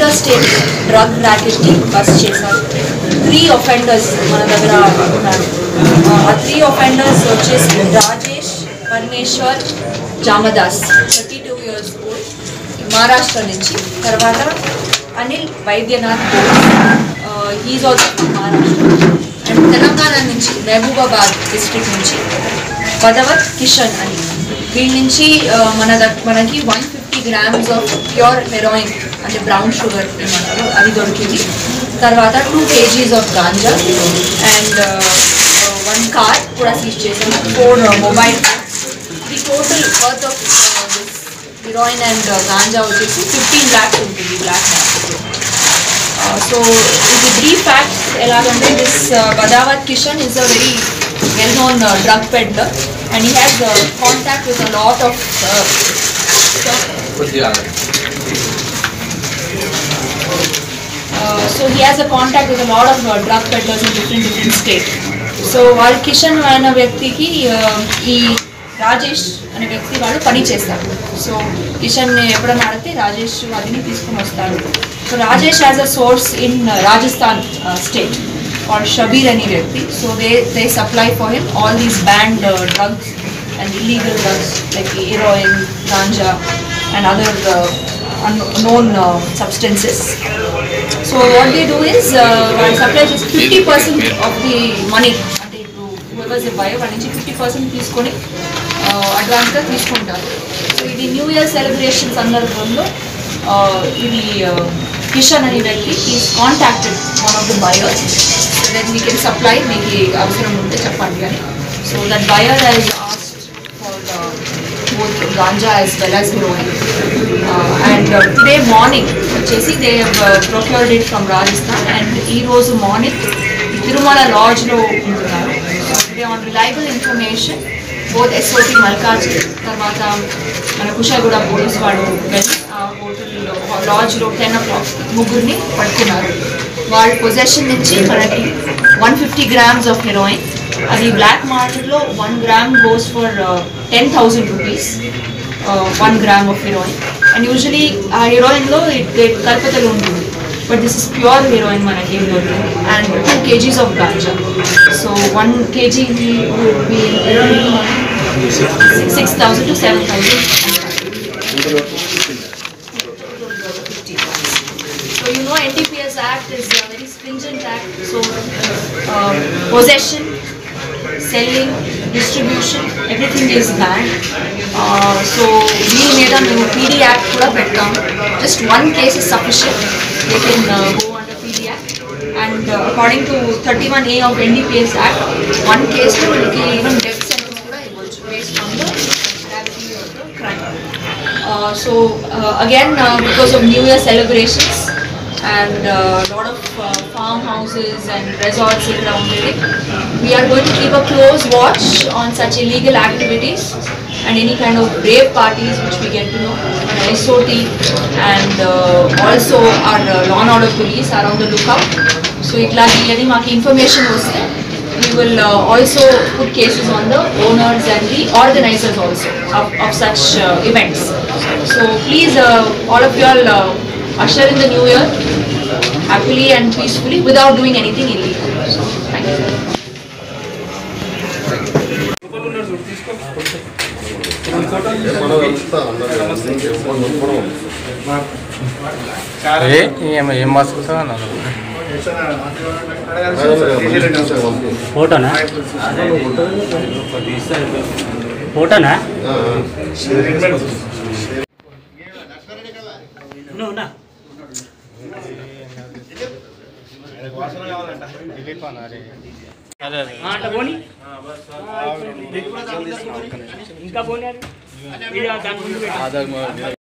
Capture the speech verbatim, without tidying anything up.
Interstate drug racket ni bust chesaru. Three offenders mana daggara unnaru. Aa three offenders vachesi Rajesh R, Jamadas, thirty-two years old, Maharastra nunchi. Tarvata Anil R, uh, he is also from Maharastra. And Telangana nunchi Mahabubabad District nunchi Badavat Kishan ani. Veil nunchi mana manaki one hundred fifty grams of pure heroin and brown sugar emanaru adi dorikindi. Tarvata two kilograms of Ganja and uh, uh, one car kuda seize chesamu. Four uh, mobile phones. The total worth of uh, this heroin and uh, Ganja vachesi fifteen lakhs untundi black market. Uh, so the brief facts elagante this uh, Badavat Kishan is a very well known uh, drug peddler and he has uh, contact with a lot of uh, uh, so he has a contact with a lot of uh, drug peddlers in different different states. So while Kishan ana vyakti ki ee Rajesh ane vyakti vaadu pani chestaru. So Kishan ne eppadana adite Rajesh adini teeskoni vastaru. So Rajesh has a source in uh, Rajasthan uh, state called Shabir ani vyakti. So they they supply for him all these banned uh, drugs and illegal drugs like heroin, Ganja and other uh, unknown uh, substances. So what they do is uh, while supply just fifty percent of the money ante whoever is a buyer valinchi fifty percent teeskoni advance ga teeskuntaru. So idi New Year celebrations sandarbhamlo idi Kishan ani vyakti is contacted one of the buyers so that we can supply meeki avasaram unte cheppandi ani. So that buyer has asked for uh, both Ganja as well as heroin uh, and uh, today morning vachesi they have uh, procured it from Rajasthan and ee roju morning Tirumala lodge lo untunnaru. So today on reliable information both S O T Malkajgiri tarvata mana Kushaiguda Police vaadu velli hotel lodge lo ten o'clock mugurni pattunaru. Vaal possession nunchi manaki one hundred fifty grams of heroin. Adi black market lo one gram goes for uh, ten thousand rupees. Uh, one gram of heroin. And usually uh, heroin lo it it kalpatalu untundi. But this is pure heroin manaki and two kilograms of Ganja. So one kilogram would be six thousand to seven thousand. So you know N D P S Act is a very stringent act. So uh, possession, selling, distribution, everything is banned. Uh, so we made a P D Act kuda pettam. Just one case is sufficient. They can uh, go under P D Act. And uh, according to thirty-one A of N D P S Act, one case lo even death sentence kuda ivochu based on the gravity of the crime. Uh, so uh, again uh, because of New Year celebrations and a uh, lot of uh, farmhouses and resorts around it, we are going to keep a close watch on such illegal activities and any kind of rave parties which we get to know. S O T and uh, also our uh, law and order police are on the lookout. So itlagi any maaki information vaste we will uh, also put cases on the owners and the organizers also of, of such uh, events. So please uh, all of you all uh, usher in the new year happily and peacefully without doing anything illegal. So thank you. ఫోటోనా ఫోటోనా ఇంకా పోనీ